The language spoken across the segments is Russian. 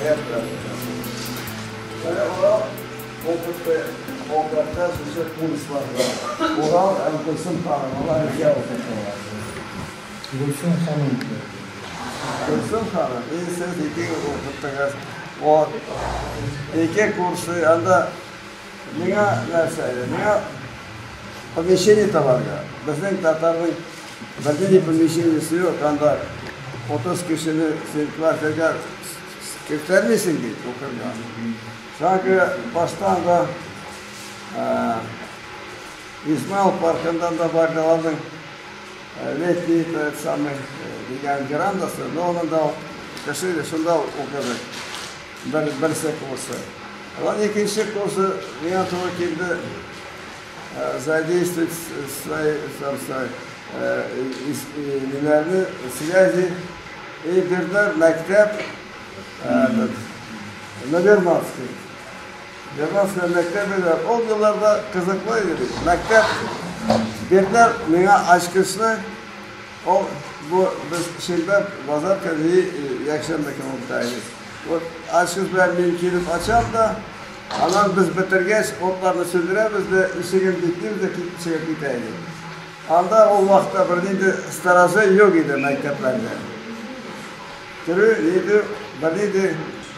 Ovqatda sözü kurslarda. Oral Gülsüm Hanım'la rica okutmalar. Gülsüm Hanım. Gülsüm Hanım, siz iki okuttunuz. O iki kursu anda neye nerseydi? Neye помещение tavarga. Bizning Tatarning bir помещениesi yok. Anda 30 kişini kvartirga kirtermişsin ki okurga. Sanki baştan da İsmail Parkı'ndan da bardaların letli samim diyen girandası, ne onun da kışıyla şunda okudu. Birisi kursu. Lan ikinci kursu yana doğru geldi. Задействовать свои связи и birler mektep Nöbermanski. Nöbermanski mektebiler. O yıllarda kızıklıydı. Mektep birler bana aşkısını o bu biz şimdi pazarken iyi yakşamdaki muhtayız. O aşkıs ben mümkünüm açam da alan biz bitirgeç otlarını sürdüremiz de işigin bittiğimizde çıkıp giteydik. Anda o vakta bir starazı yok idi mekteplerde. Türü neydi? Biriydi.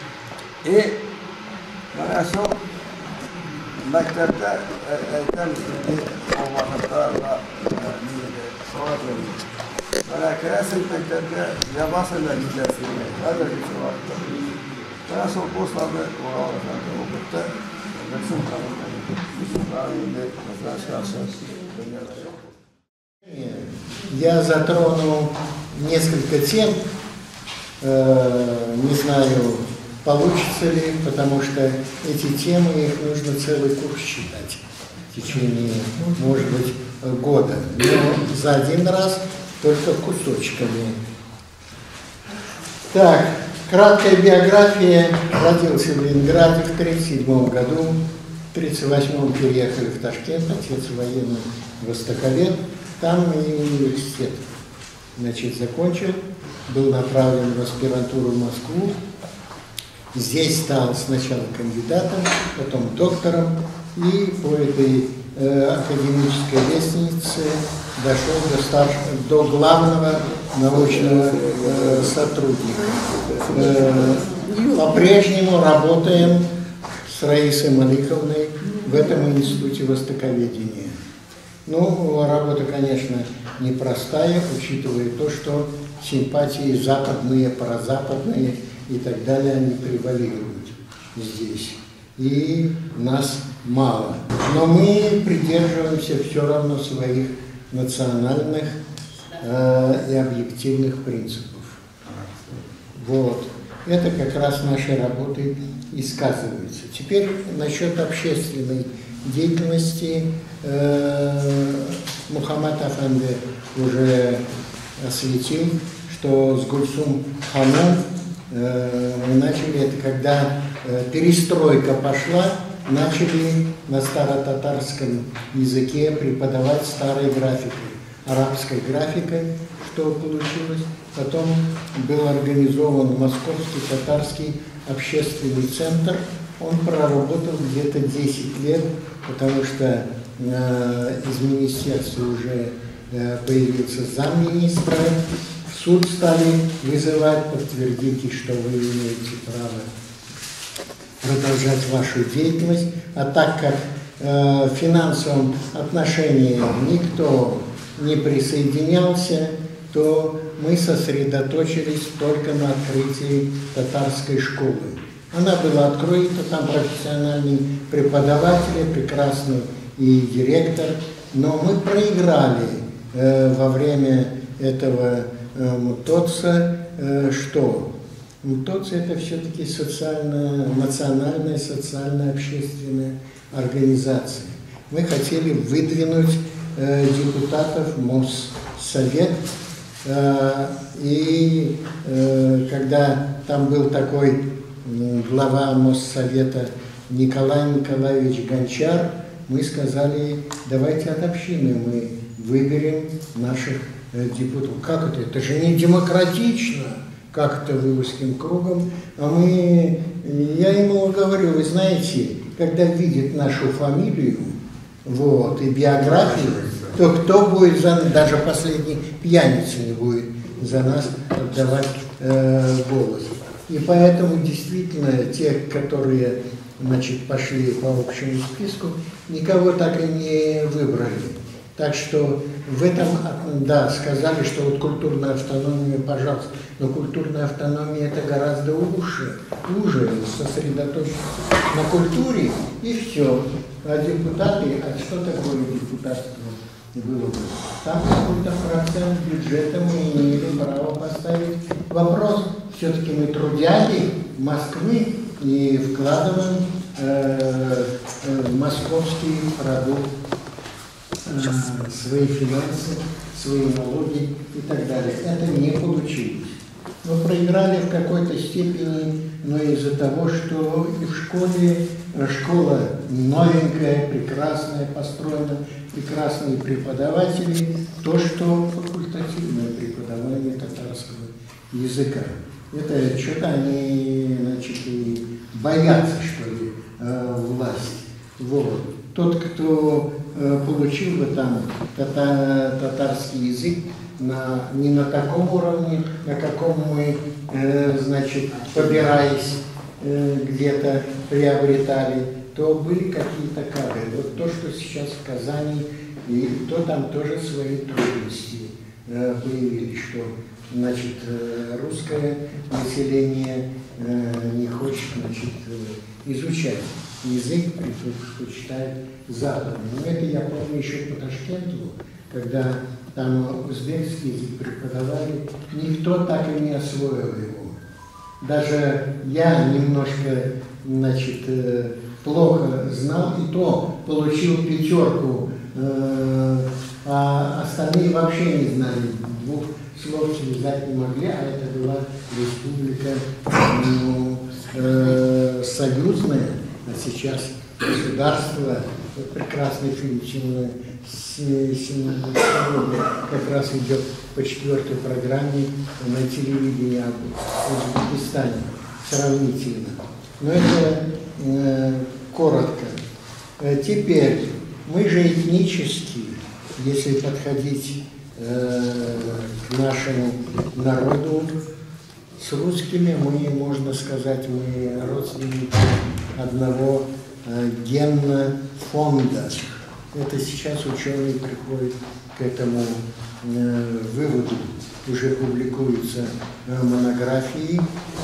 Bana şu mektepte eğitim o vakitte sonra dönüyor. Bana kesin mektepte yabasıyla gideceğiz. Öyle bir şey vardı. Bana şu kurslarda oralarda okuttu. Bütün kanunları Я затронул несколько тем, не знаю, получится ли, потому что эти темы, их нужно целый курс читать в течение, может быть, года. Но за один раз только кусочками. Так, краткая биография. Родился в Ленинграде в 1937 году. В 1938 переехали в Ташкент, отец военный востоковед. Там и университет, значит, закончил. Был направлен в аспирантуру в Москву. Здесь стал сначала кандидатом, потом доктором. И по этой академической лестнице дошел до главного научного сотрудника. По-прежнему работаем с Раисой Маликовной в этом институте востоковедения. Ну, работа, конечно, непростая, учитывая то, что симпатии западные, прозападные и так далее, они превалируют здесь. И нас мало. Но мы придерживаемся все равно своих национальных и объективных принципов. Вот. Это как раз нашей работой и сказывается. Теперь насчет общественной деятельности. Мухаммад Афанди уже осветил, что с Гульсум Ханом мы начали, это когда перестройка пошла, начали на старотатарском языке преподавать старой графикой, арабской графикой, что получилось. Потом был организован Московский татарский общественный центр. Он проработал где-то 10 лет, потому что из министерства уже появился замминистра. В суд стали вызывать, подтвердите, что вы имеете право продолжать вашу деятельность. А так как в финансовом отношении никто не присоединялся, то мы сосредоточились только на открытии татарской школы. Она была открыта, там профессиональные преподаватели, прекрасный и директор, но мы проиграли во время этого МТОЦа, что? МТОЦ это все-таки национальная, социально-общественная организация. Мы хотели выдвинуть депутатов в Моссовет, и когда там был такой глава Моссовета Николай Николаевич Гончар, мы сказали, давайте от общины мы выберем наших депутатов. Как это? Это же не демократично. как-то вы узким кругом. Я ему говорю, вы знаете, когда видит нашу фамилию, вот, и биографию, то кто будет даже последний пьяница не будет за нас отдавать голос. И поэтому действительно те, которые, значит, пошли по общему списку, никого так и не выбрали. Так что в этом, да, сказали, что вот культурная автономия, пожалуйста, но культурная автономия это гораздо уже сосредоточиться на культуре и все. А депутаты, а что такое депутатство было бы? Там какой-то процент бюджета мы имели право поставить вопрос. Все-таки мы трудяги Москвы и вкладываем московский продукт, свои финансы, свои налоги и так далее. Это не получилось. Мы проиграли в какой-то степени, но из-за того, что и в школе, школа новенькая, прекрасная, построена, прекрасные преподаватели, то, что факультативное преподавание татарского языка. Это что-то они, значит, и боятся, что ли, власть. Вот. Тот, кто получил бы там татарский язык не на таком уровне, на каком мы, значит, побираясь, где-то приобретали, то были какие-то кадры. Вот то, что сейчас в Казани, и то там тоже свои трудности появились, что, значит, русское население не хочет, значит, изучать язык, предпочитает западный. Но это я помню еще по Ташкенту, когда там узбекский язык преподавали, никто так и не освоил его. Даже я немножко, значит, плохо знал, и то получил 5, а остальные вообще не знали. 2 слов связать не могли, а это была республика союзная, а сейчас государство. Вот прекрасный фильм как раз идет по 4-й программе на телевидении об Узбекистане сравнительно. Но это коротко. Теперь, мы же этнически, если подходить к нашему народу, с русскими мы, можно сказать, мы родственники одного генфонда. Это сейчас ученые приходят к этому выводу. Уже публикуются монографии,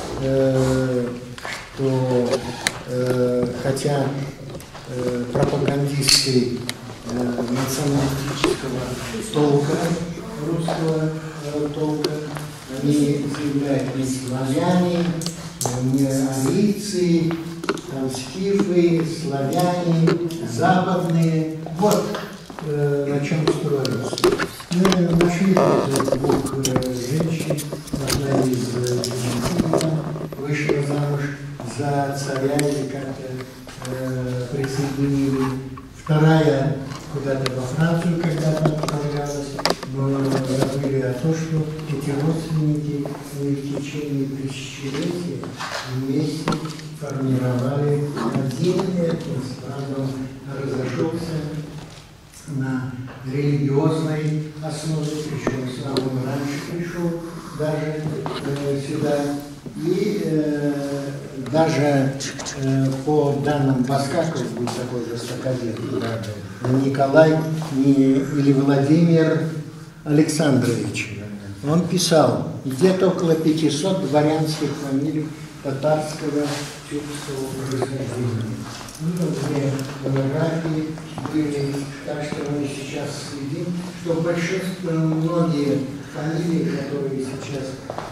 что хотя пропагандисты националистического толка, русского толка, они заявляют не славяне, не арийцы, там скифы, славяне, западные. Вот на чем строится. Мы нашли 2 женщин, одна из Аргентины вышла замуж за царя или как-то присоединили. Вторая куда-то во Францию когда-то отправлялась, но забыли о том, что эти родственники в течение тысячелетия вместе формировали один этнос, правда, разошелся на религиозной основе, причем самым раньше пришел даже сюда. И даже по данным Баскакова, был такой востоковед, Николай или Владимир Александрович, он писал, где-то около 500 дворянских фамилий татарского тюркского происхождения. Две монографии были, так что мы сейчас следим, что большинство, многие фамилии, которые сейчас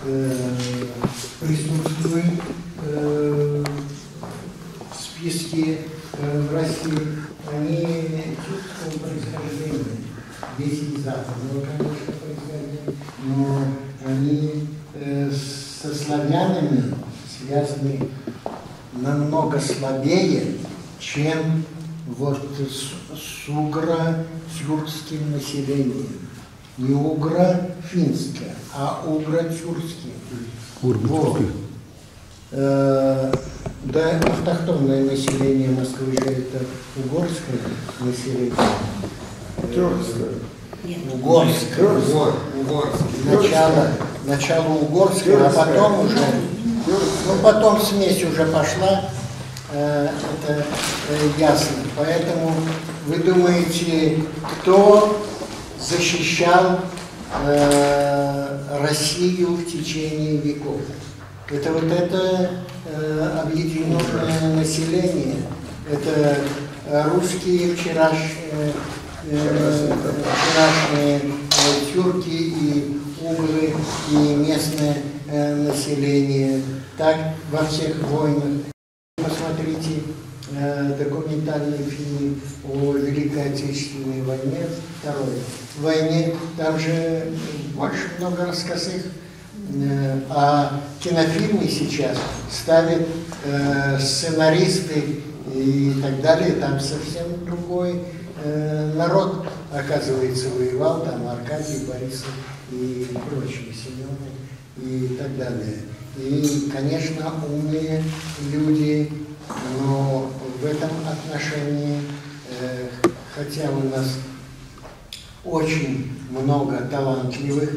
присутствуют в списке в России, они тюркского происхождения, весь из западного, конечно, происхождения, но они со славянами связаны намного слабее, чем вот с угро-тюркским населением. Не угро-финские, а угро-тюркские. Вот. Да, автохтонное население Москвы же это угорское население. Тюркское. Угорское. Начало угорское, а потом уже, ну потом смесь уже пошла, это ясно. Поэтому вы думаете, кто защищал Россию в течение веков? Это вот это объединенное население, это русские вчерашние тюрки и углы и местное население. Так во всех войнах. Посмотрите документальный фильм о Великой Отечественной войне, второй войне, там же больше много рассказов. А кинофильмы сейчас ставят сценаристы и так далее, там совсем другой народ, оказывается, воевал, там Аркадий, Борисов и прочие, Семены и так далее. И, конечно, умные люди, но в этом отношении, хотя у нас очень много талантливых,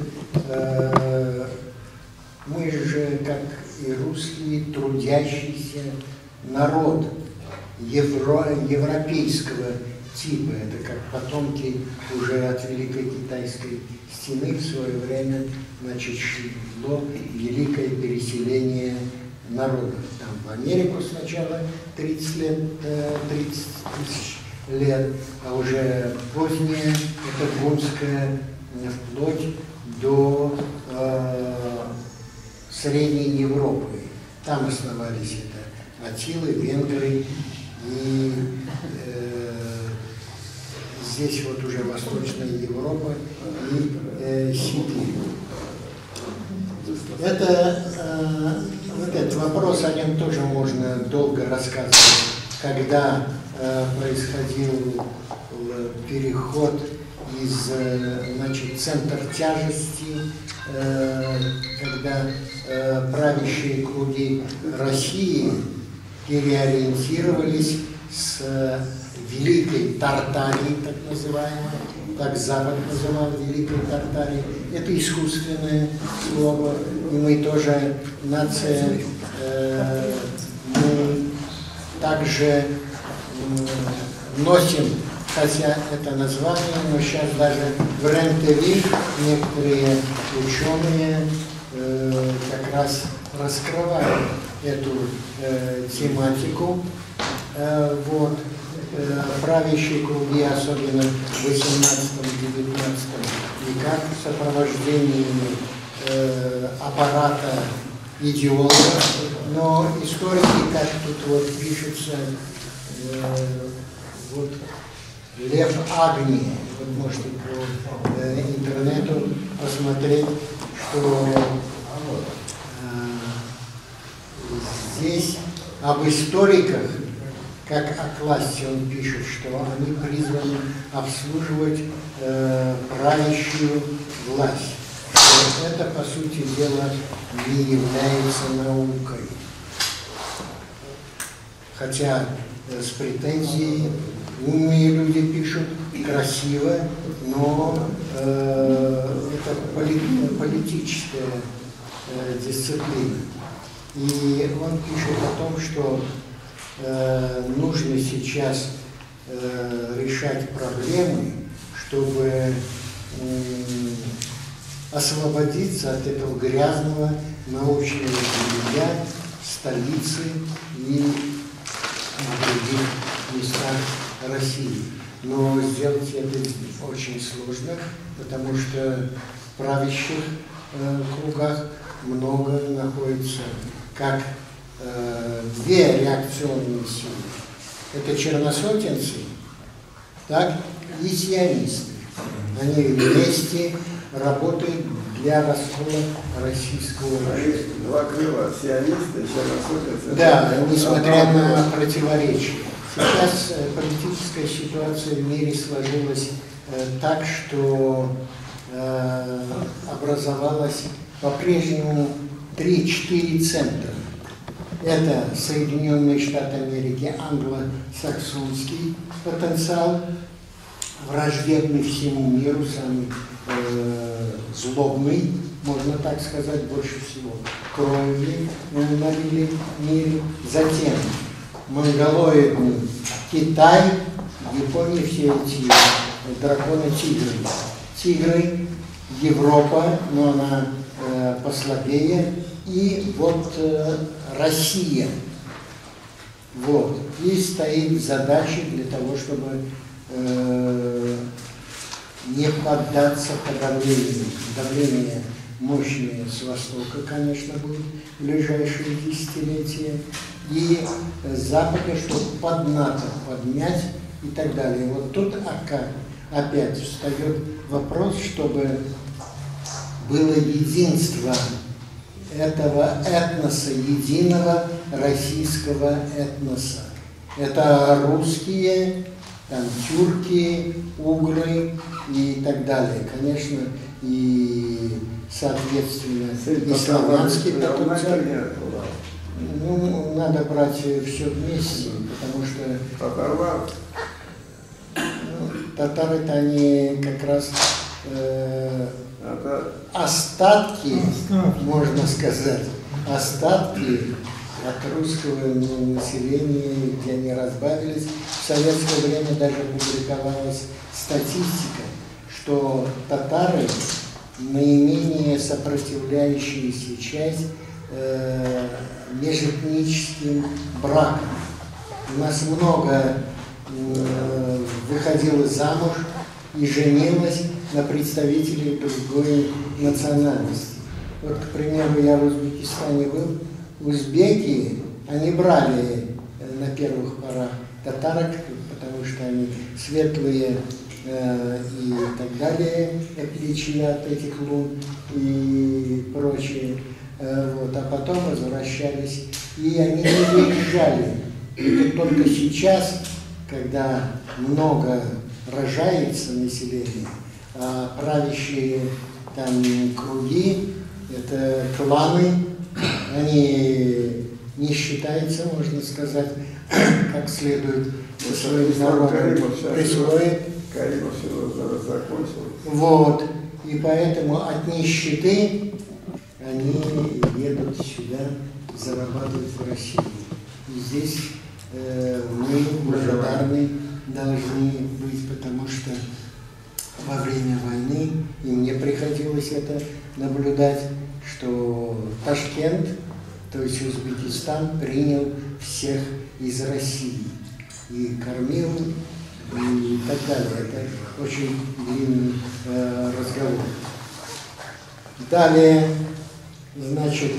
мы же, как и русские, трудящийся народ европейского типа. Это как потомки уже от Великой Китайской стены в свое время, значит, шло великое переселение народов. Там в Америку сначала 30 тысяч лет, а уже позднее это гунское, вплоть до Средней Европы. Там основались это Атилы, венгры и здесь вот уже Восточная Европа и Сибирь. Это вот этот вопрос, о нем тоже можно долго рассказывать, когда происходил переход из, значит, центра тяжести, когда правящие круги России переориентировались с Великой Тартарии, так называемой, так Запад называл Великой Тартарией. Это искусственное слово, и мы тоже нация, мы также носим, хотя это название, но сейчас даже в РЕН-ТВ некоторые ученые как раз раскрывают эту тематику. Вот. Правящие круги, особенно в 18-19 веках, в сопровождении аппарата идеологов. Но историки, как тут вот пишется, вот Лев Агни, вот можете по интернету посмотреть, что здесь об историках, как о классе он пишет, что они призваны обслуживать правящую власть. Что это, по сути дела, не является наукой. Хотя с претензией умные люди пишут красиво, но это политическая дисциплина. И он пишет о том, что нужно сейчас решать проблемы, чтобы освободиться от этого грязного научного белья столицы и на других местах России. Но сделать это очень сложно, потому что в правящих кругах много находится как две реакционные силы. Это черносотенцы, так, и сионисты. Они вместе работают для раскола российского общества. Два крыла, сионисты и черносотенцы. Да, несмотря на противоречия. Сейчас политическая ситуация в мире сложилась так, что образовалось по-прежнему 3-4 центра. Это Соединенные Штаты Америки, англосаксонский потенциал, враждебный всему миру, самый злобный, можно так сказать, больше всего крови налили в мире. Затем монголоидный Китай, в Японии все эти драконы-тигры. Тигры, Европа, но она послабее, и вот Россия. Вот. И стоит задача для того, чтобы не поддаться подавлению. Давление мощное с востока, конечно, будет в ближайшие десятилетия. И с запада, чтобы под НАТО поднять и так далее. Вот тут опять встает вопрос, чтобы было единство этого этноса, единого российского этноса. Это русские, там, тюрки, угры и так далее. Конечно, и соответственно и славянский потенциал. Ну, надо брать все вместе, потому что татары-то они как раз остатки, можно сказать, остатки от русского населения, где они разбавились. В советское время даже публиковалась статистика, что татары наименее сопротивляющаяся часть межэтническим бракам. У нас много выходило замуж и женилось на представителей другой национальности. Вот, к примеру, я в Узбекистане был. Узбеки, они брали на первых порах татарок, потому что они светлые и так далее, в отличие от этих лун и прочее. Вот, а потом возвращались, и они не выезжали. Это только сейчас, когда много рожается население, а правящие там круги, это кланы, они не считаются, можно сказать, как следует со своим народом присвоить. Вот, и поэтому от нищеты они едут сюда зарабатывать в Россию. И здесь мы благодарны должны быть, потому что во время войны, и мне приходилось это наблюдать, что Ташкент, то есть Узбекистан, принял всех из России и кормил, и так далее. Это очень длинный разговор. Далее, значит,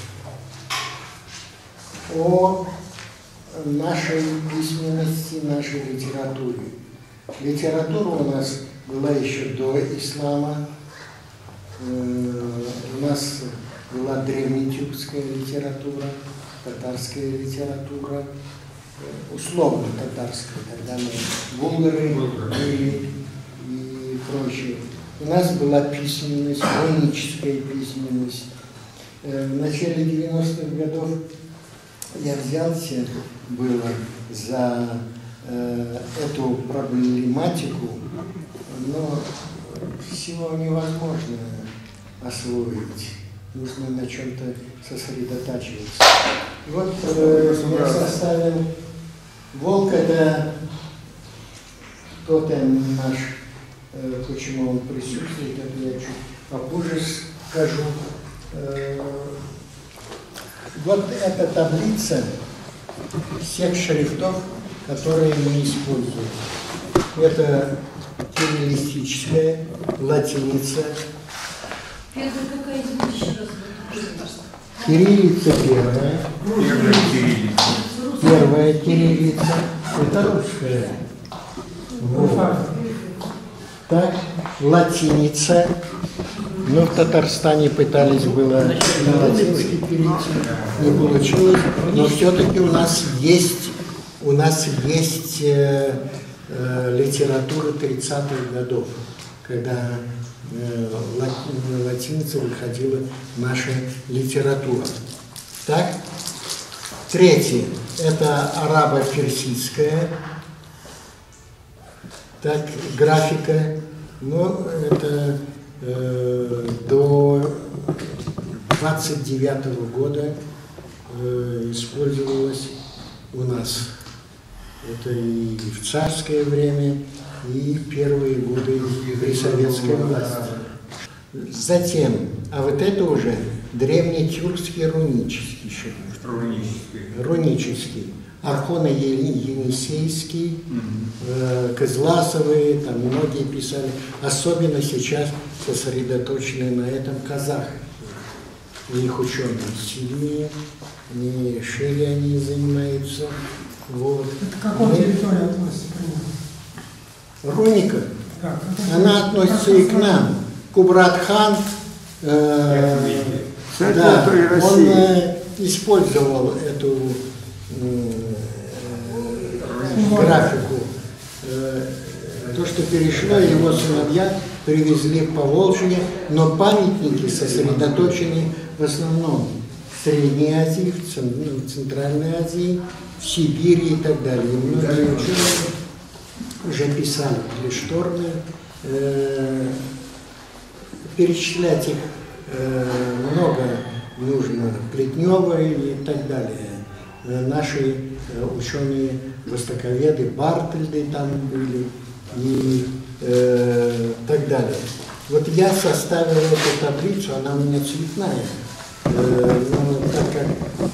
о нашей письменности, нашей литературе. Литература у нас была еще до ислама. У нас была древнетюркская литература, татарская литература, условно татарская, когда мы булгары были и прочее. У нас была письменность, руническая письменность. В начале 90-х годов я взялся было за эту проблематику, но всего невозможно освоить. Нужно на чем-то сосредотачиваться. И вот я составил «Волк» — это тотем наш, почему он присутствует, это я чуть попозже скажу. Вот эта таблица всех шрифтов, которые мы используем. Это кириллистическая, латиница. Это какая еще раз? Кириллица первая. Первая кириллица. Это русская. Вот. Так, латиница. Ну, в Татарстане пытались было на латинский перейти, не получилось. Но все-таки у нас есть литература 30-х годов, когда латиница выходила наша литература. Так? Третье – это арабо-персидская так, графика. Но это до 29 года использовалось у нас. Это и в царское время, и первые годы при советской власти. Затем, а вот это уже древнетюркский рунический шрифт. Рунический. Архона Енисейский, Кызласовые, там многие писали. Особенно сейчас сосредоточены на этом казахи. У них ученые сильные, не шире они занимаются. Вот. Это к какой территории относится? Руника. Да, Она относится и к нам. Кубрат-хан, да, он использовал эту графику. То, что перешло, его сыновья привезли в Поволжье, но памятники сосредоточены в основном в Средней Азии, в Центральной Азии, в Сибири и так далее. И многие ученые уже писали клешторные, перечислять их много нужно, Плетнева и так далее. Наши ученые, востоковеды, Бартельды там были и так далее. Вот я составил эту таблицу, она у меня цветная, но так как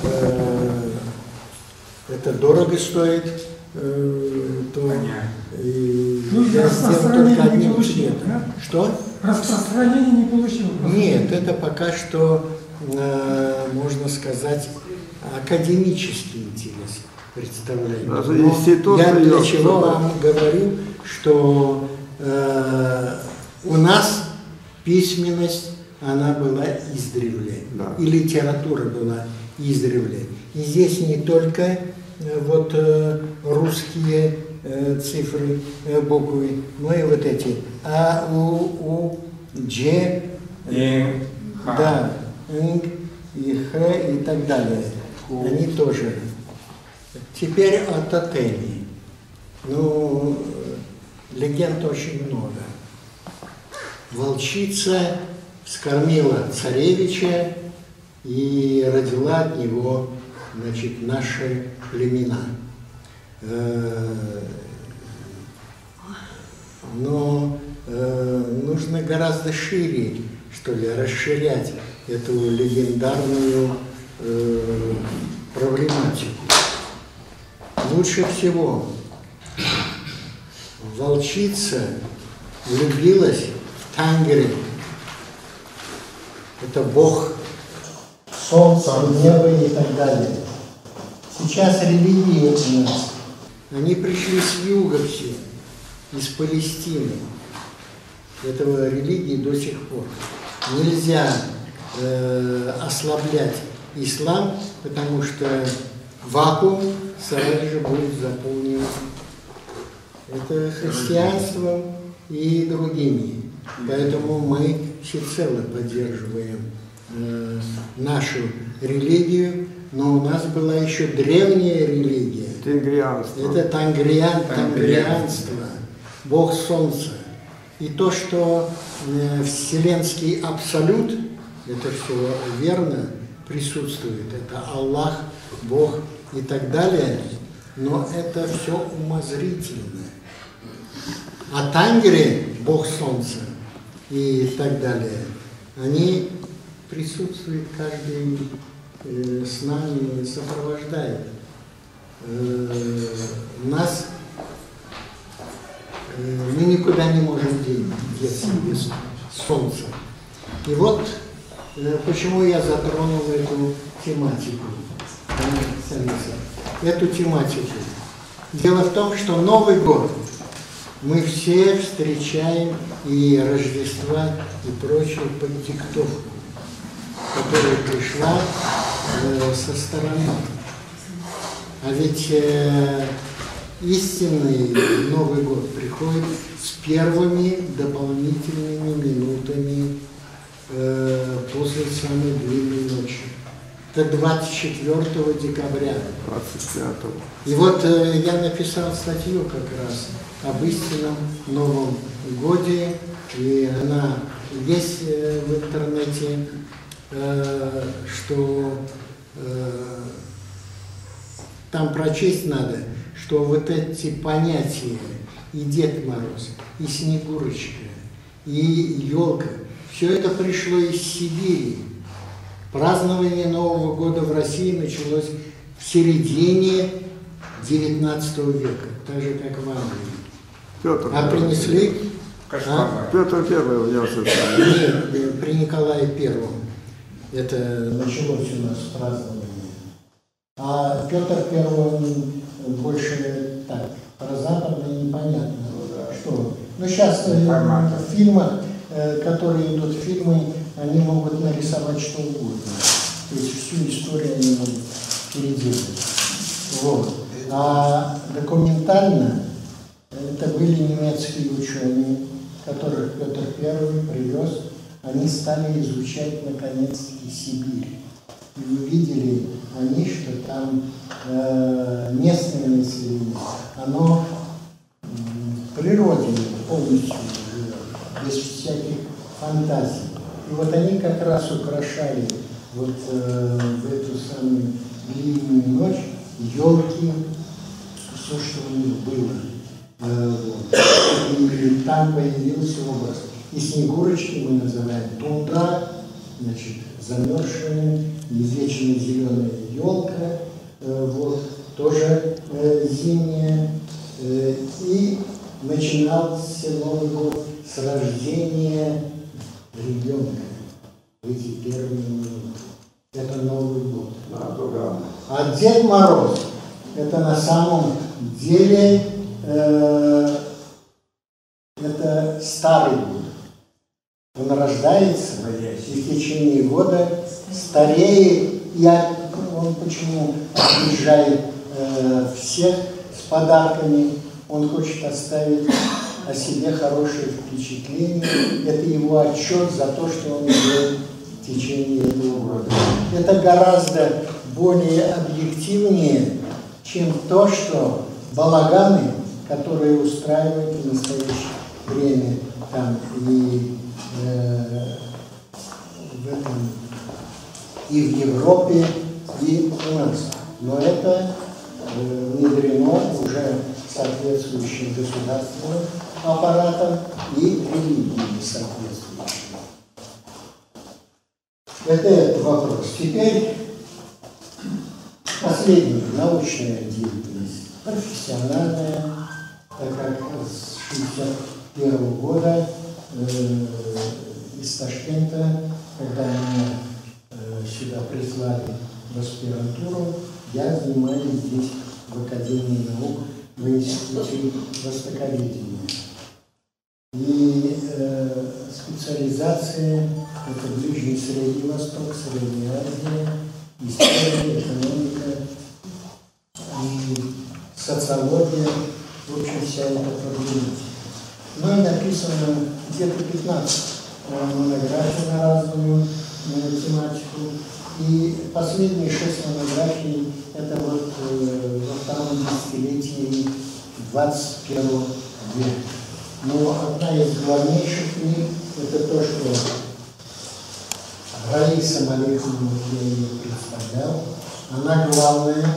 это дорого стоит, то для распространения не получил, да? Что? Распространение не получил. Нет, это пока что, можно сказать, академический интерес представляет. Я для чего вам говорю, что у нас письменность, она была издревле, да. И литература была издревле. И здесь не только вот русские цифры, буквы, но и вот эти А, У, Дж, да, Н и Х и так далее. Они тоже. Теперь о тотеме. Ну, легенд очень много. Волчица вскормила царевича и родила от него, значит, наши племена. Но нужно гораздо шире, что ли, расширять эту легендарную проблематику. Лучше всего волчица влюбилась в Тангри. Это бог солнца, неба и так далее. Сейчас религии у нас, они пришли с юга все, из Палестины. Этого религии до сих пор. Нельзя ослаблять ислам, потому что вакуум сразу же будет заполнен это христианством и другими. Поэтому мы всецело поддерживаем нашу религию, но у нас была еще древняя религия. Тенгрианство. Это тангрианство, Бог Солнца. И то, что вселенский абсолют, это все верно, присутствует. Это Аллах, Бог и так далее, но это все умозрительно. А Тангри, Бог Солнца и так далее, они присутствуют, каждый с нами сопровождает. Нас мы никуда не можем деться без Солнца. И вот почему я затронул эту тематику. Эту тематику. Дело в том, что Новый год мы все встречаем и Рождества, и прочее под диктовку, которая пришла со стороны. А ведь истинный Новый год приходит с первыми дополнительными минутами после самой длинной ночи. Это 24 декабря. 25-го. И вот я написал статью как раз об истинном Новом Годе, и она есть в интернете, что там прочесть надо, что вот эти понятия и Дед Мороз, и Снегурочка, и елка, все это пришло из Сибири. Празднование Нового года в России началось в середине XIX века, так же, как в Англии. Петр. А принесли... Петр Первый внес это. Нет, при Николае Первом. Это началось у нас празднование. А Петр Первый, он больше так, про западное непонятно. Что? Ну, сейчас в фильмах, которые идут фильмы, они могут нарисовать что угодно. То есть всю историю они могут переделать. Вот. А документально это были немецкие ученые, которых Петр I привез. Они стали изучать наконец-таки Сибирь. И увидели они, что там местное население, оно в природе полностью живет, без всяких фантазий. И вот они как раз украшали вот в эту самую длинную ночь елки, все, что у них было. И там появился образ. И Снегурочки мы называем тундра, значит, замерзшая, вечно зеленая елка, вот, тоже зимняя. И начинался Новый год с рождения ребенка в эти первые минуты. Это Новый год. А Дед Мороз — это на самом деле это старый год. Он рождается и в течение года стареет, и он почему объезжает всех с подарками, он хочет оставить о себе хорошее впечатление. Это его отчет за то, что он делает в течение этого года. Это гораздо более объективнее, чем то, что балаганы, которые устраивают в настоящее время там и и в Европе, и у нас. Но это внедрено уже соответствующим государственным аппаратом и религиями соответствующими. Это этот вопрос. Теперь последняя научная деятельность, профессиональная, так как с 1961 года из Ташкента, когда меня сюда прислали в аспирантуру, я занимаюсь здесь в Академии наук, в Институте востоковедения. И специализация — это Ближний Средний Восток, Средняя Азия, история, экономика и социология, в общем, вся эта проблематика. Ну и написано где-то 15 монографий на разную тематику. И последние 6 монографий — это вот во втором десятилетии 21 века. Но одна из главнейших книг — это то, что Раиса Малеховна, я ее представлял. Она главная,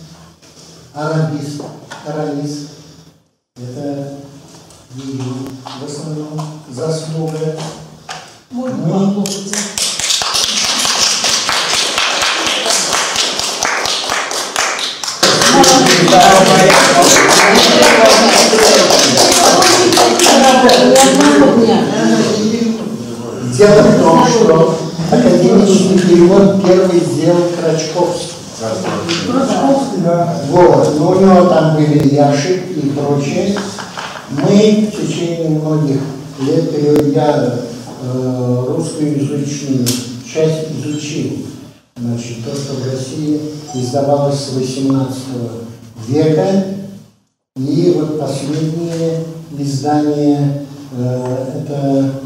арамист. Это ее в основном заслуга. Можно похлопать. Дело в том, что академический перевод первый сделал Крачковский. Вот, но у него там были и ошибки и прочее. Мы в течение многих лет, я русскоязычную часть изучил. Значит, то, что в России издавалось с 18 века, И вот последнее издание, это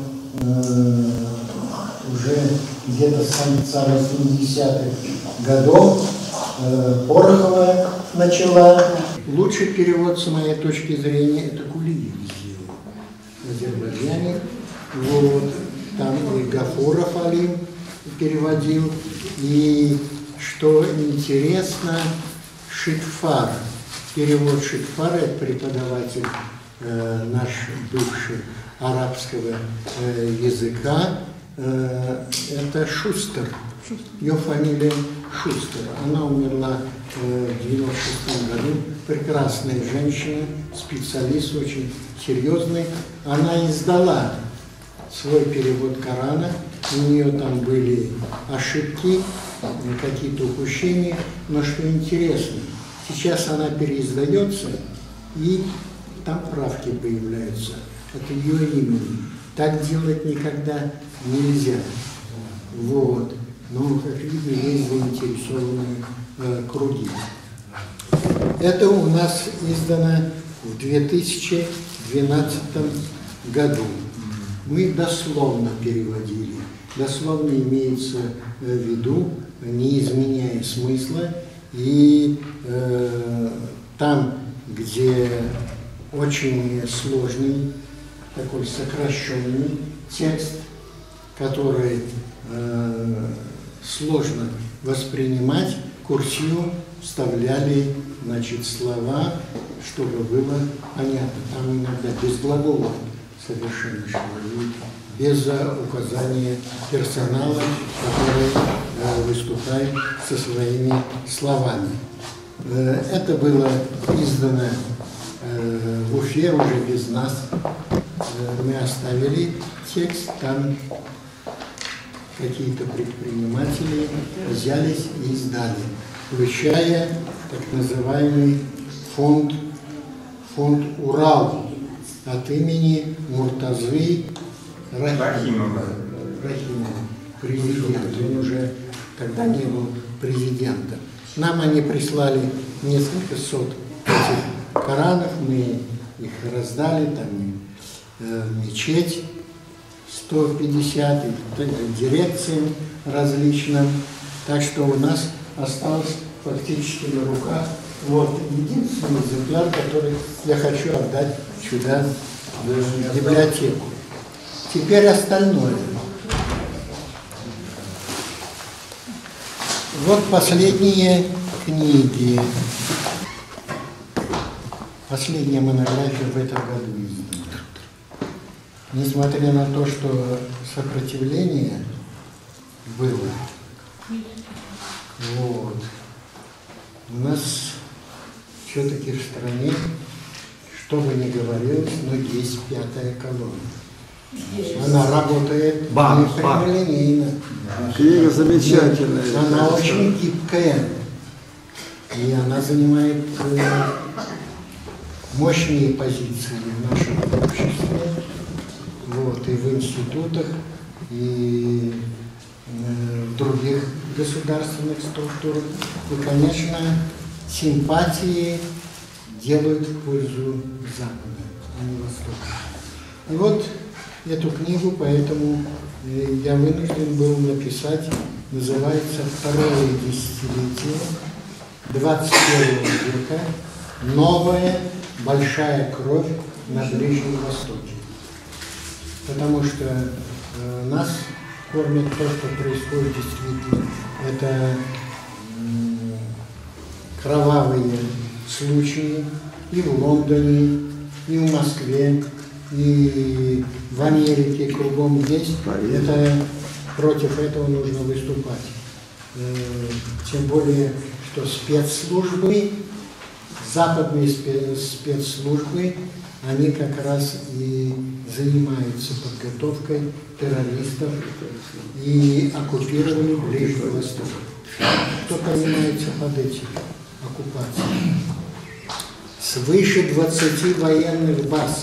уже где-то с конца 80-х годов, Порохова начала. Лучший перевод, с моей точки зрения, это Кулиев сделал в Азербайджане. Вот. Там и Гафуров Алим переводил. И что интересно, Шитфар. Перевод Шитфара, это преподаватель наш бывший арабского языка. Это Шустер. Ее фамилия Шустер. Она умерла в 96 году. Прекрасная женщина, специалист, очень серьезный. Она издала свой перевод Корана. У нее там были ошибки, какие-то упущения. Но что интересно, сейчас она переиздается, и там правки появляются от ее имени. Так делать никогда нельзя. Вот. Но, как видно, есть заинтересованные круги. Это у нас издано в 2012 году. Мы дословно переводили. Дословно имеется в виду, не изменяя смысла. И там, где очень сложный, такой сокращенный текст, который сложно воспринимать, курсивом вставляли, значит, слова, чтобы было понятно. Там иногда без глаголов совершенно шло, без указания персонала, который выступает со своими словами. Это было издано в Уфе уже без нас. Мы оставили текст, там какие-то предприниматели взялись и издали, включая так называемый фонд «Урал» от имени Муртазы Рахимова, президента. Он уже тогда не был президентом. Нам они прислали несколько сот этих Коранов, мы их раздали, там мечеть 150, дирекциям различным. Так что у нас осталось фактически на руках вот единственный экземпляр, который я хочу отдать сюда, в библиотеку. Теперь остальное. Вот последние книги. Последняя монография в этом году издана. Несмотря на то, что сопротивление было, вот, у нас все-таки в стране, что бы ни говорилось, но есть пятая колонна. Она работает непрямолинейно. Книга замечательная. Она очень гибкая. И она занимает мощные позиции в нашем обществе, вот, и в институтах, и в других государственных структурах. И, конечно, симпатии делают в пользу Запада, а не Востока. И вот эту книгу, поэтому я вынужден был написать, называется «Второе десятилетие 21 века. Новая большая кровь на Ближнем Востоке». Потому что нас кормят то, что происходит действительно. Это кровавые случаи и в Лондоне, и в Москве, и в Америке, кругом есть. Это, против этого нужно выступать. Тем более, что спецслужбы, западные спецслужбы, они как раз и занимаются подготовкой террористов и оккупировали Ближний Восток. Кто понимается под этим оккупацией? Свыше 20 военных баз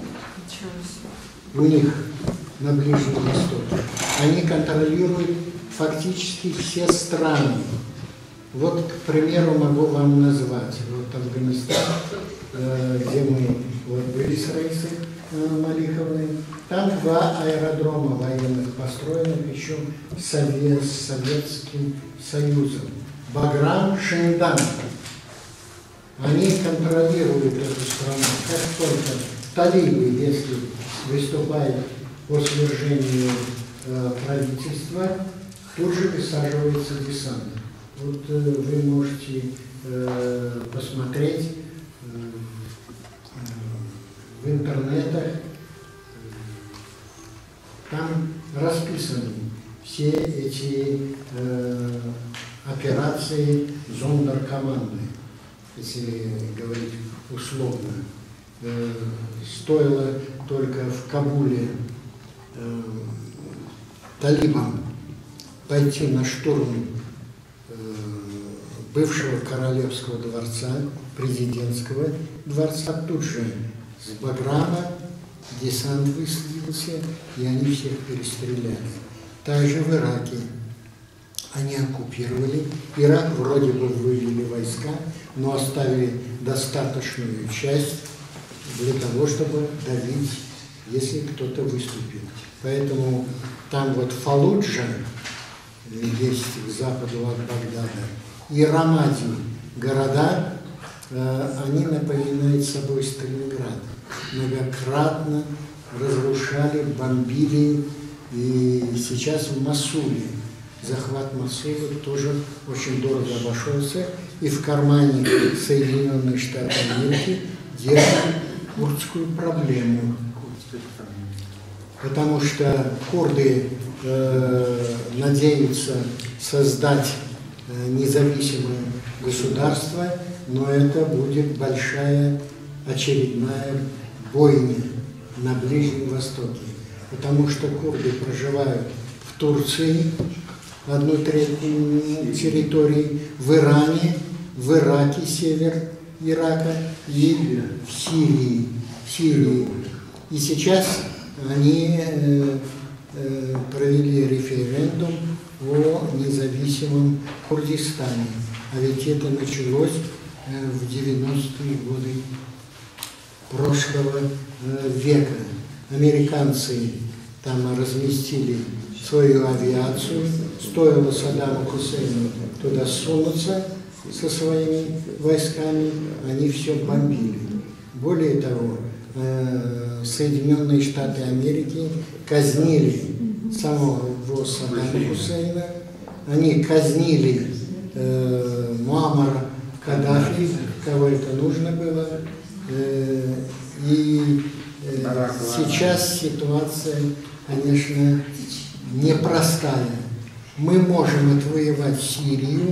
у них на Ближнем Востоке. Они контролируют фактически все страны. Вот, к примеру, могу вам назвать. Вот Афганистан, где мы вот были с Раисой Малиховной. Там 2 аэродрома военных построенных еще с Советским Союзом. Баграм, Шендан. Они контролируют эту страну. Как только талибы, если выступают по свержению правительства, тут же высаживается десант. Вот вы можете посмотреть в интернетах, там расписаны все эти операции зондеркоманды, если говорить условно. Стоило только в Кабуле талибам пойти на штурм бывшего королевского дворца, президентского дворца, тут же с Баграма десант высадился, и они всех перестреляли. Также в Ираке они оккупировали. Ирак вроде бы вывели войска, но оставили достаточную часть для того, чтобы давить, если кто-то выступит. Поэтому там вот Фаллуджа, есть к западу от Багдада, и Рамади, города, они напоминают собой Сталинград. Многократно разрушали, бомбили, и сейчас в Мосуле. Захват Мосула тоже очень дорого обошелся, и в кармане Соединенных Штатов Америки держат курдскую проблему. Потому что курды надеются создать независимое государство, но это будет большая очередная бойня на Ближнем Востоке. Потому что курды проживают в Турции, 1/3 территории, в Иране, в Ираке, север Ирака, и в Сирии. И сейчас они провели референдум о независимом Курдистане. А ведь это началось в 90-е годы прошлого века. Американцы там разместили свою авиацию, стоило Саддаму Хусейну туда сунуться со своими войсками, они все бомбили. Более того, Соединенные Штаты Америки казнили самого Саддама Хусейна, они казнили Муаммара Каддафи, кого это нужно было, и сейчас ситуация, конечно, непростая. Мы можем отвоевать Сирию,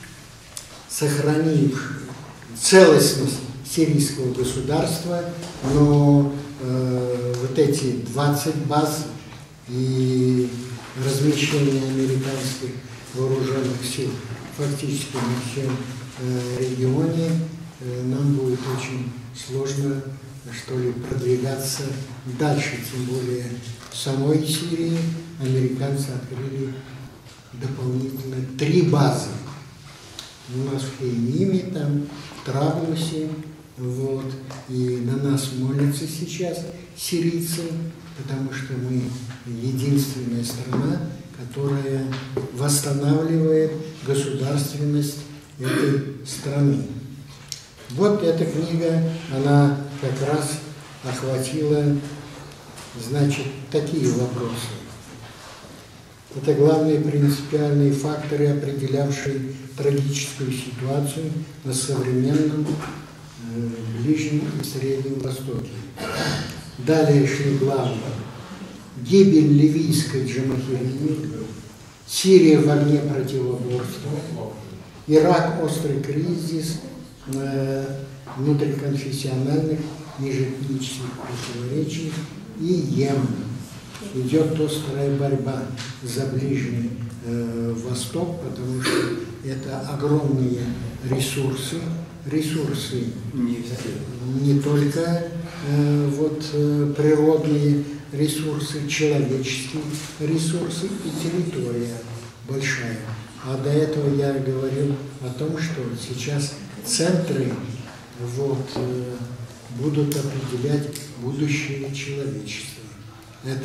сохранив целостность сирийского государства, но вот эти 20 баз и размещение американских вооруженных сил фактически на всем регионе, нам будет очень сложно, что ли, продвигаться дальше, тем более в самой Сирии американцы открыли дополнительно 3 базы. В Москве и Ниме, там, в Траблусе, вот, и на нас молятся сейчас сирийцы, потому что мы единственная страна, которая восстанавливает государственность этой страны. Вот эта книга, она как раз охватила, значит, такие вопросы. Это главные принципиальные факторы, определявшие трагическую ситуацию на современном Ближнем и Среднем Востоке. Далее шли главы: гибель ливийской Джамахирии, Сирия в огне противоборства, Ирак – острый кризис внутриконфессиональных межэтнических противоречий, и Йемен. Идет острая борьба за Ближний Восток, потому что это огромные ресурсы не только природные ресурсы, человеческие ресурсы и территория большая. А до этого я говорил о том, что сейчас центры вот, будут определять будущее человечества. Это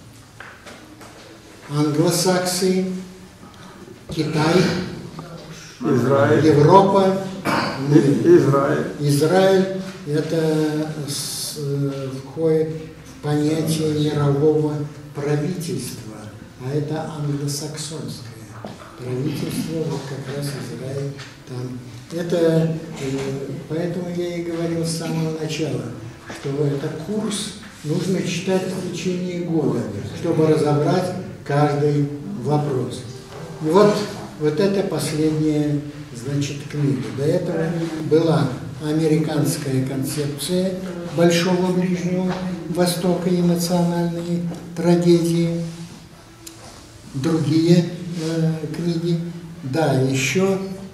англосаксы, Китай, Израиль. Европа, Израиль. Израиль. Это входит в понятие мирового правительства, а это англосаксонское правительство, вот как раз Израиль там. Это, поэтому я и говорил с самого начала, что это курс нужно читать в течение года, чтобы разобрать каждый вопрос. И вот это последняя, значит, книга. До этого была американская концепция Большого Ближнего Востока и национальные трагедии, другие книги. Да, еще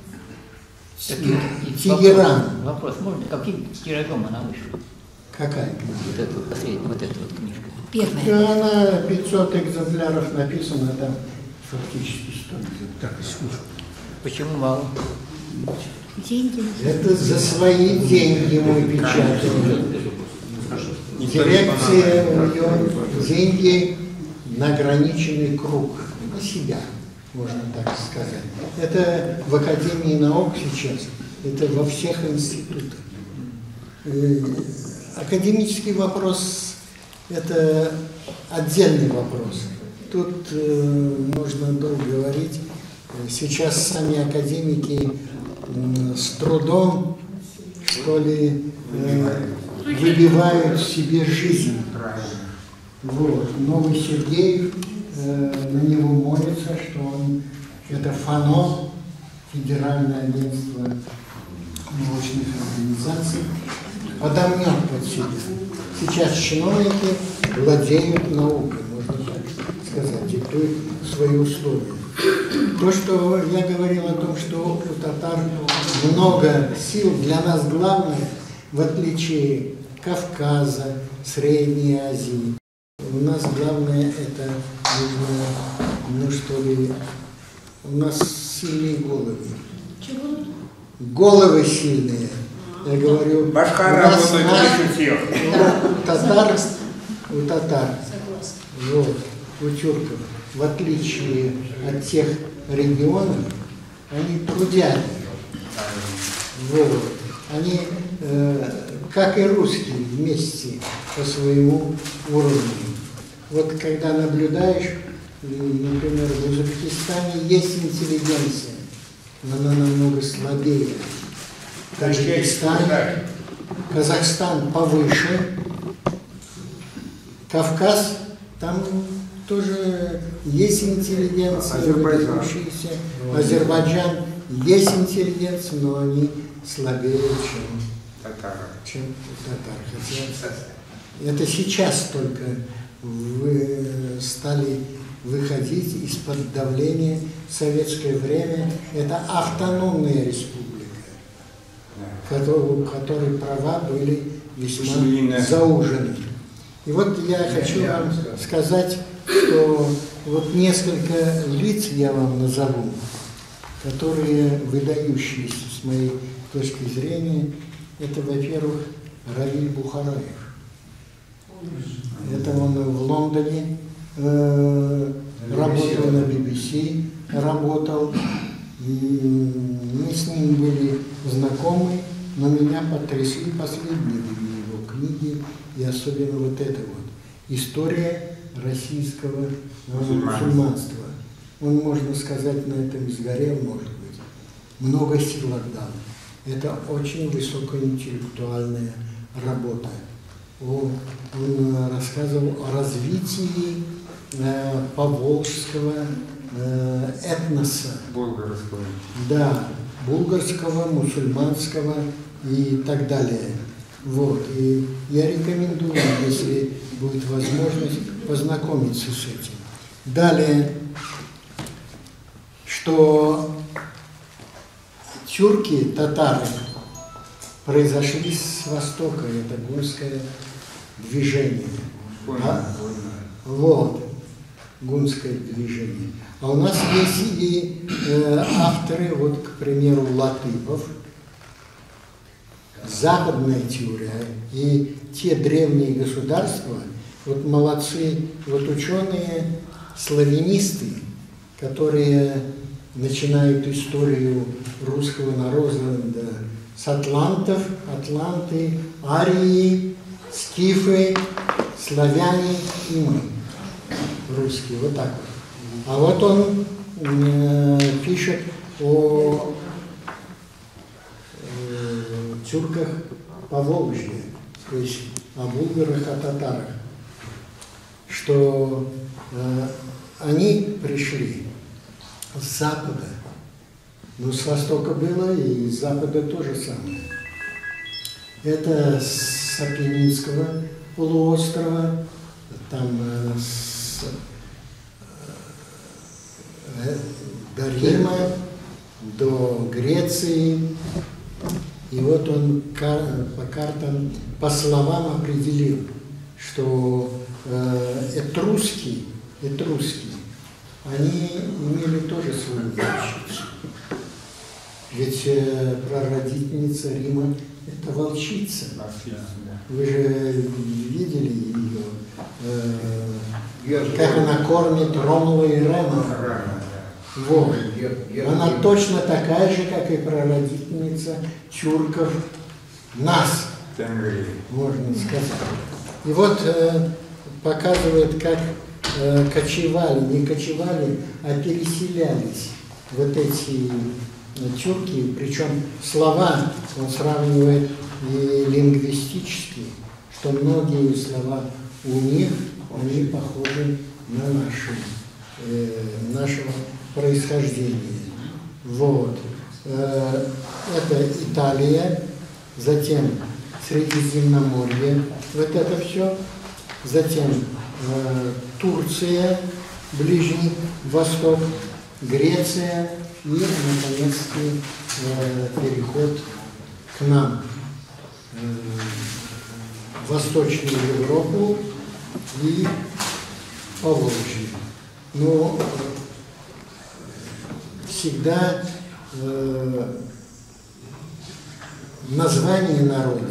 Тегеран. Вопрос, можно, каким тиражом она вышла? Какая книга? Вот эта вот последняя, вот эта вот книжка. Первая. Она 500 экземпляров написана, там фактически 100 экземпляров. Почему мало? Деньги. Это за свои деньги мы печатаем. Дирекция у нее деньги на ограниченный круг, на себя, можно так сказать. Это в Академии наук сейчас, это во всех институтах. Академический вопрос – это отдельный вопрос. Тут можно долго говорить. Сейчас сами академики с трудом, что ли, выбивают себе жизнь. Вот. Новый Сергеев на него молится, что он, это ФАНО, Федеральное агентство научных организаций, подомнет под себя. Сейчас чиновники владеют наукой, можно так сказать, диктуют свои условия. То, что я говорил о том, что у татар много сил, для нас главное, в отличие Кавказа, Средней Азии, у нас главное это, ну что ли, у нас сильные головы. Чего? Головы сильные. Я говорю, Башка работает лучше всех. У татар, Согласна. вот, у тюрков, в отличие от тех регионов, они трудяги. Вот. Они, как и русские, вместе по своему уровню. Вот когда наблюдаешь, например, в Узбекистане есть интеллигенция, но она намного слабее. Таджикистан, Казахстан повыше, Кавказ, там тоже есть интеллигенция, выдающаяся. Азербайджан есть интеллигенция, но они слабее, чем татар. Хотя это сейчас только вы стали выходить из-под давления. В советское время это автономная республика, у которой права были весьма заужены. И вот я хочу вам сказать, что вот несколько лиц я вам назову, которые выдающиеся с моей точки зрения. Это, во-первых, Равиль Бухараев. Это он в Лондоне работал, на BBC работал. Мы с ним были знакомы, но меня потрясли последние его книги, и особенно вот это вот «История российского мусульманства». Он, можно сказать, на этом сгорел, может быть, много сил отдал. Это очень высокоинтеллектуальная работа. Он рассказывал о развитии поволжского этноса. Булгарского. Да, булгарского, мусульманского и так далее. Вот. И я рекомендую, если будет возможность, познакомиться с этим. Далее, что тюрки, татары, произошли с востока, это гунское движение. Вот, гунское движение. А у нас есть и авторы, вот, к примеру, Латыпов, западная теория и те древние государства, вот молодцы, вот ученые, славянисты, которые начинают историю русского народа с атлантов, атланты, арии, скифы, славяне и мы, русские, вот так вот. А вот он пишет о тюрках Поволжья, то есть о булгарах, о татарах, что они пришли с запада, но с востока было и с запада то же самое. Это с Апеннинского полуострова, там до Рима, до Греции. И вот он по картам, по словам определил, что этруски, они имели тоже свою волчицу. Ведь прародительница Рима – это волчица. Вы же видели ее, как она кормит Ромула и Рема. Вот. Она точно такая же, как и прародительница тюрков, нас, можно сказать. И вот показывает, как кочевали, не кочевали, а переселялись вот эти тюрки, причем слова он сравнивает и лингвистически, что многие слова у них, они похожи на нашего происхождения. Вот. Это Италия, затем Средиземноморье, вот это все, затем Турция, Ближний Восток, Греция и, наконец-таки, переход к нам в Восточную Европу и Поволжье. Но всегда название народа,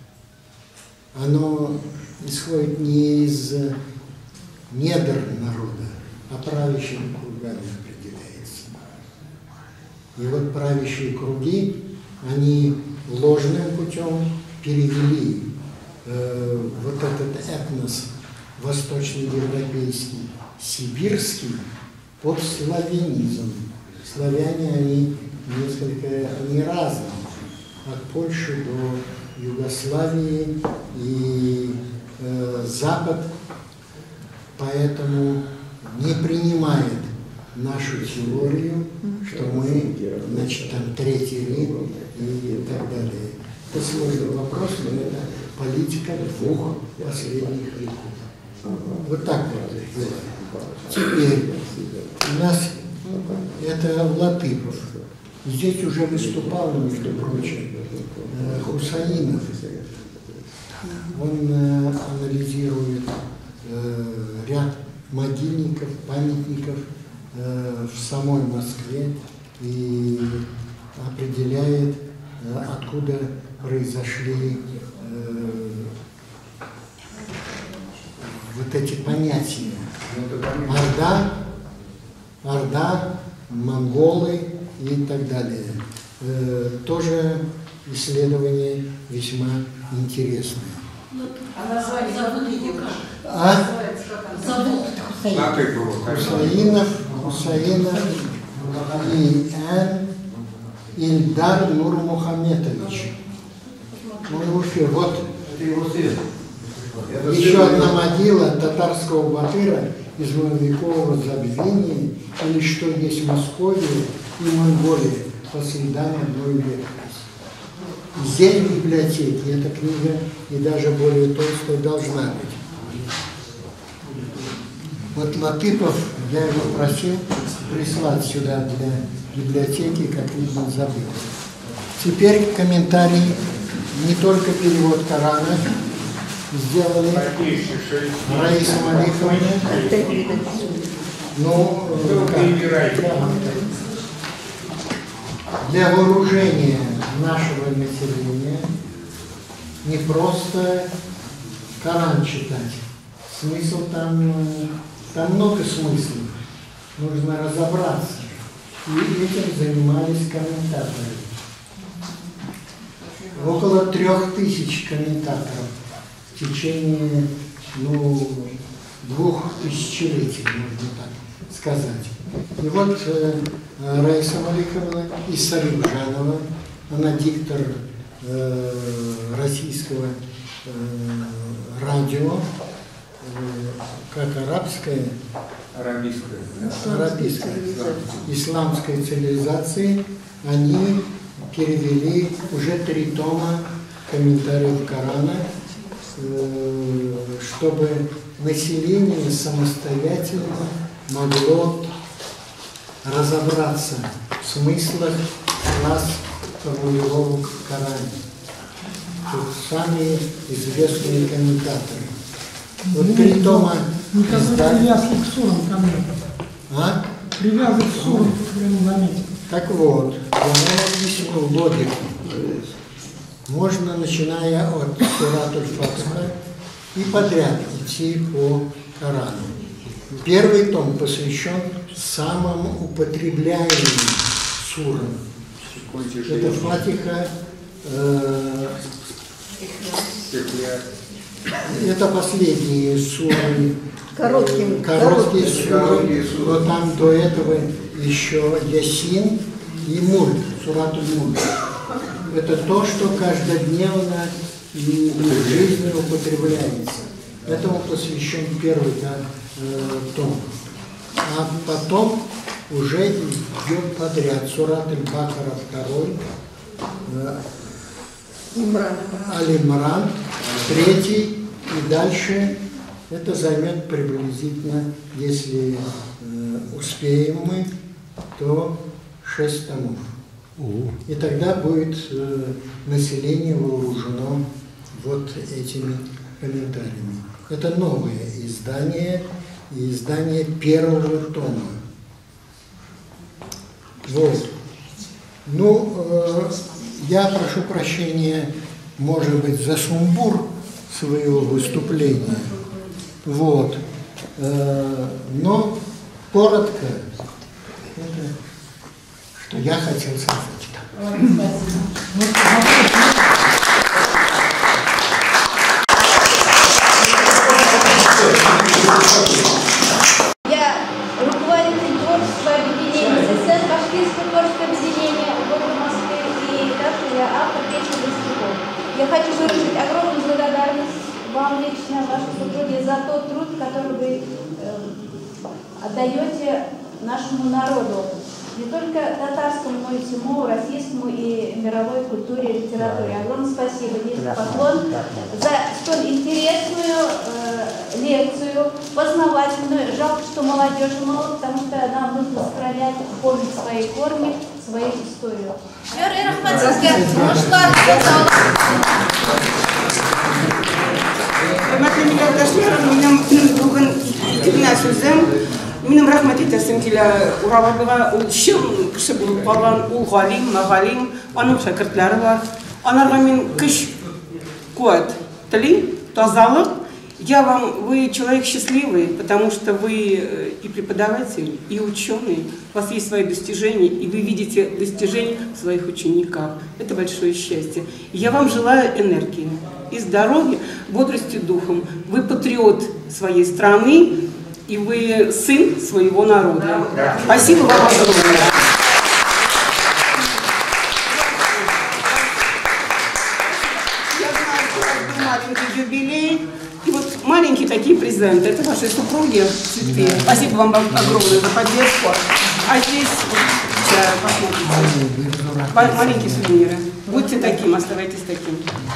оно исходит не из недр народа, а правящими кругами определяется. И вот правящие круги, они ложным путем перевели вот этот этнос восточноевропейский, сибирский, под славянизм. Славяне, они они разные, от Польши до Югославии и Запад, поэтому не принимает нашу теорию, что мы, значит, там Третий Рим и так далее. Это сложный вопрос, но это политика двух последних веков. Вот так вот было. Теперь у нас это Латыпов. Здесь уже выступал, между прочим, Хусаинов. Он анализирует ряд могильников, памятников в самой Москве и определяет, откуда произошли вот эти понятия. Орда, монголы и так далее. Тоже исследование весьма интересное. А название зовут ее как? Зовут Хусаинов И.Н. Ильдар Нурмухаметович. Он ушел. Вот еще одна могила татарского батыра из многовекового забвения, или что есть Московия и Монголия по следам одной летописи. Здесь в библиотеке эта книга и даже более толстая должна быть. Вот Латыпов, я его просил прислать сюда для библиотеки, как видно, забыл. Теперь комментарий, не только перевод Корана сделали Раиса Малиховна, но для вооружения нашего населения не просто Коран читать. Смысл там много смыслов. Нужно разобраться. И этим занимались комментаторы. Около 3000 комментаторов в течение 2 тысячелетий, можно так сказать. И вот Раиса Маликовна Исарибжанова, она диктор российского радио, как арабское, арабийская, исламской цивилизации, они перевели уже 3 тома комментариев Корана, чтобы население самостоятельно могло разобраться в смыслах фраз Ковалевого в Коране. Тут самые известные комментаторы. Вот 3 тома Никакой привязки к сурам ко мне. А? Привязок к сурам я не заметил. Так вот, я вам объясню логику. Можно, начиная от Суратуль Фатиха и подряд идти по Корану. 1 том посвящен самым употребляемым сурам. Это Фатиха, это последние суры, короткие суры, но там до этого еще Ясин и Мульк, Суратуль Мульк. Это то, что каждодневно и в жизни употребляется. Этому посвящен 1 том. А потом уже идет подряд Сурат Аль-Бакара 2, Аль-Имран 3, и дальше это займет приблизительно, если успеем мы, то 6 томов. И тогда будет население вооружено вот этими комментариями. Это новое издание, издание 1 тома. Вот. Я прошу прощения, может быть, за сумбур своего выступления. Вот. Но коротко, это, что я хотел сказать. Я руководитель творческого объединения СССР, Башкирское творческое объединение города Москвы, и также я автор песни для стихов. Я хочу выразить огромную благодарность вам лично, вашей супруге, за тот труд, который вы отдаете нашему народу. Не только татарскому, но и всему российскому и мировой культуре и литературе. Огромное спасибо, низкий поклон за столь интересную лекцию, познавательную. Жалко, что молодежи мало, потому что нам нужно сохранять, помнить свои корни, свою историю. Hörmətli millətdaşlarım, bugün İlgina sözüm. Минем рахмат итәсем килә Уралга, ул чын кеше булып калган, ул галим, мәгалим, аның шәкертләре бар. Анарга мин көч, куәт телим, тазалык. Вы человек счастливый, потому что вы и преподаватель, и ученый. У вас есть свои достижения, и вы видите достижения в своих учениках. Это большое счастье. Я вам желаю энергии и здоровья, бодрости духом. Вы патриот своей страны, и вы сын своего народа. Спасибо вам огромное. Я знаю, что у вас был маленький юбилей. И вот маленькие такие презенты. Это ваши супруги цветы. Спасибо вам огромное за поддержку. А здесь посмотрите. Маленькие сувениры. Будьте таким, оставайтесь таким.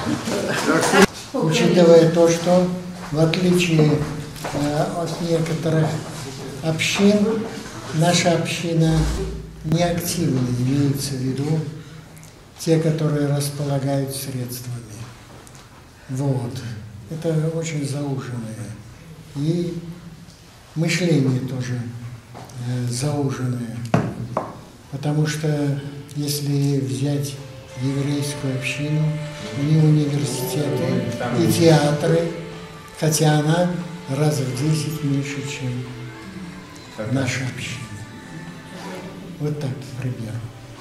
Учитывая то, что в отличие от некоторых общин, наша община не активна, имеется в виду те, которые располагают средствами. Вот. Это очень зауженное. И мышление тоже зауженное. Потому что если взять еврейскую общину, ни университеты и театры, хотя она раз в 10 меньше, чем наша община. Вот так, к примеру.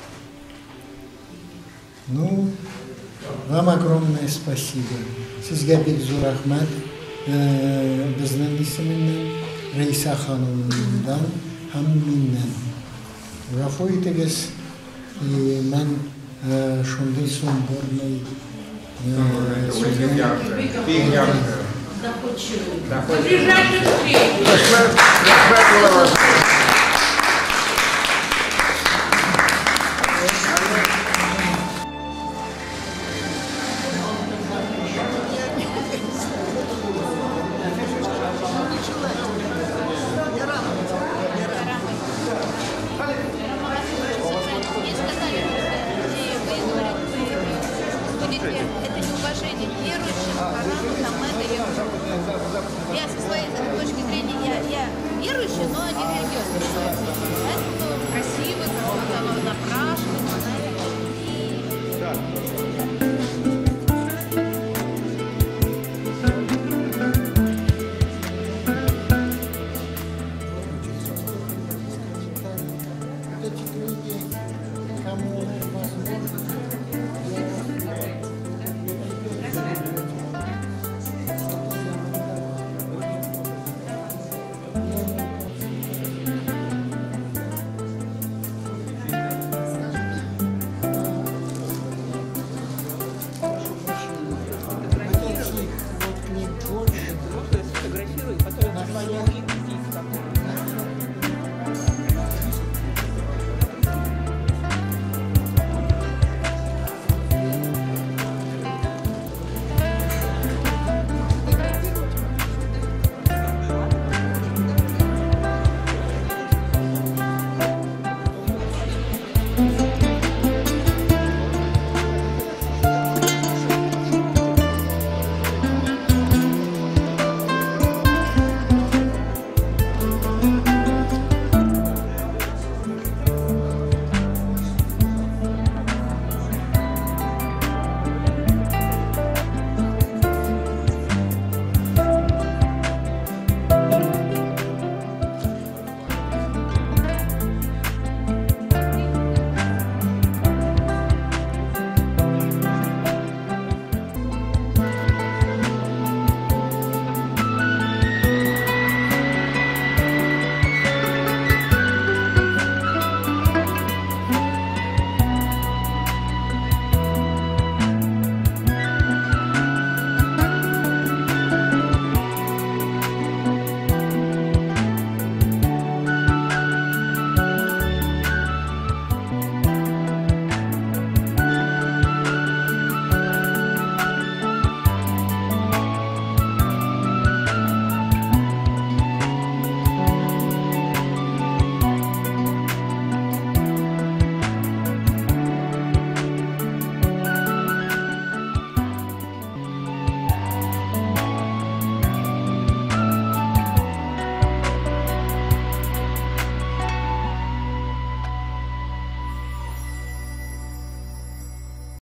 Ну, вам огромное спасибо. Sizge bir zor rahmet, bizden isminden, Reysa Hanım'dan hem minnen. Rafo itiniz, ben şunday son bornay Это неуважение к верующим, Корану, там это я со своей точки зрения, я верующая, но не религиозная.